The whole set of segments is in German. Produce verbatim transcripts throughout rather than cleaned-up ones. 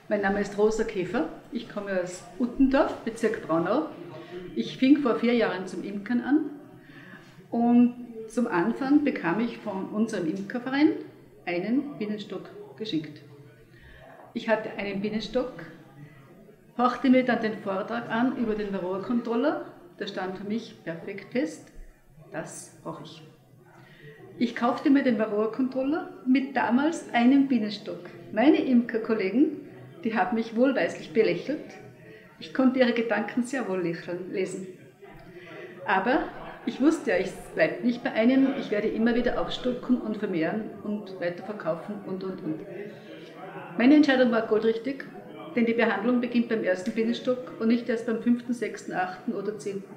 Mein Name ist Rosa Käfer. Ich komme aus Uttendorf, Bezirk Braunau. Ich fing vor vier Jahren zum Imkern an und zum Anfang bekam ich von unserem Imkerverein einen Bienenstock geschenkt. Ich hatte einen Bienenstock, horchte mir dann den Vortrag an über den Varroa-Controller. Der stand für mich perfekt fest. Das brauche ich. Ich kaufte mir den Varroa-Controller mit damals einem Bienenstock. Meine Imkerkollegen, die haben mich wohlweislich belächelt. Ich konnte ihre Gedanken sehr wohl lesen. Aber ich wusste ja, es bleibt nicht bei einem. Ich werde immer wieder aufstocken und vermehren und weiterverkaufen und, und, und. Meine Entscheidung war goldrichtig, denn die Behandlung beginnt beim ersten Bienenstock und nicht erst beim fünften, sechsten, achten oder zehnten.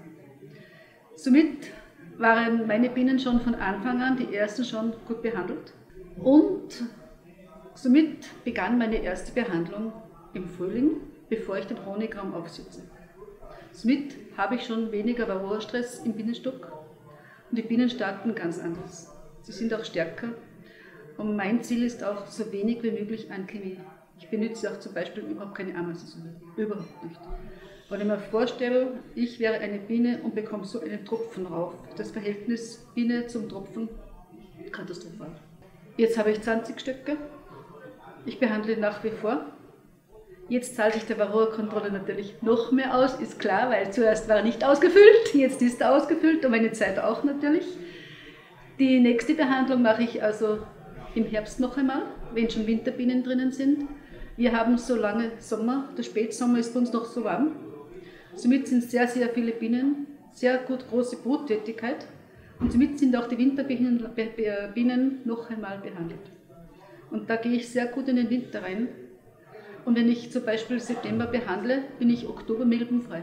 Somit waren meine Bienen schon von Anfang an, die ersten schon gut behandelt. Und somit begann meine erste Behandlung im Frühling, bevor ich den Honigraum aufsetze. Somit habe ich schon weniger Varroa-Stress im Bienenstock und die Bienen starten ganz anders. Sie sind auch stärker und mein Ziel ist auch, so wenig wie möglich an Chemie. Ich benutze auch zum Beispiel überhaupt keine Ameisensäure, überhaupt nicht. Wenn ich mir vorstelle, ich wäre eine Biene und bekomme so einen Tropfen rauf, das Verhältnis Biene zum Tropfen, katastrophal. Jetzt habe ich zwanzig Stöcke, ich behandle nach wie vor. Jetzt zahlt sich der Varroa-Controller natürlich noch mehr aus, ist klar, weil zuerst war er nicht ausgefüllt, jetzt ist er ausgefüllt und meine Zeit auch natürlich. Die nächste Behandlung mache ich also im Herbst noch einmal, wenn schon Winterbienen drinnen sind. Wir haben so lange Sommer, der Spätsommer ist bei uns noch so warm. Somit sind sehr, sehr viele Bienen, sehr gut große Bruttätigkeit und somit sind auch die Winterbienen Bienen noch einmal behandelt. Und da gehe ich sehr gut in den Winter rein. Und wenn ich zum Beispiel September behandle, bin ich Oktober milbenfrei.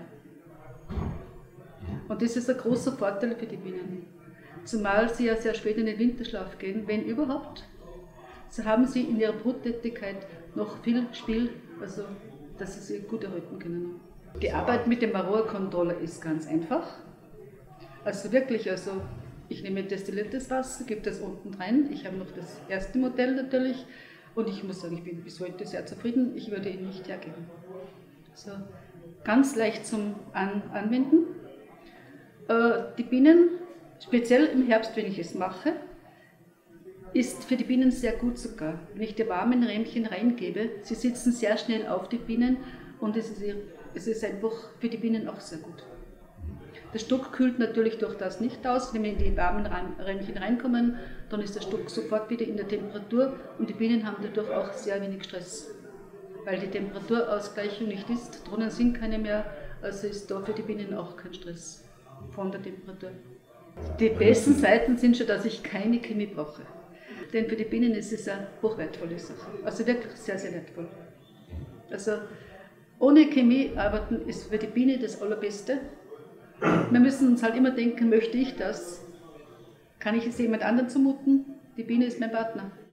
Und das ist ein großer Vorteil für die Bienen. Zumal sie ja sehr spät in den Winterschlaf gehen, wenn überhaupt. So haben sie in ihrer Bruttätigkeit noch viel Spiel, also dass sie sich gut erhalten können. Die Arbeit mit dem Varroa-Controller ist ganz einfach. Also wirklich, also ich nehme destilliertes Wasser, gebe das unten rein. Ich habe noch das erste Modell natürlich. Und ich muss sagen, ich bin bis heute sehr zufrieden, ich würde ihn nicht hergeben. So, ganz leicht zum An Anwenden. Äh, die Bienen, speziell im Herbst, wenn ich es mache, ist für die Bienen sehr gut sogar. Wenn ich die warmen Rähmchen reingebe, sie sitzen sehr schnell auf die Bienen und es ist, es ist einfach für die Bienen auch sehr gut. Der Stock kühlt natürlich durch das nicht aus. Wenn wir in die warmen Rähmchen reinkommen, dann ist der Stock sofort wieder in der Temperatur und die Bienen haben dadurch auch sehr wenig Stress, weil die Temperaturausgleichung nicht ist. Drinnen sind keine mehr, also ist da für die Bienen auch kein Stress von der Temperatur. Die besten Seiten sind schon, dass ich keine Chemie brauche. Denn für die Bienen ist es eine hochwertvolle Sache. Also wirklich sehr, sehr wertvoll. Also ohne Chemie arbeiten ist für die Biene das Allerbeste. Wir müssen uns halt immer denken, möchte ich das? Kann ich es jemand anderen zumuten? Die Biene ist mein Partner.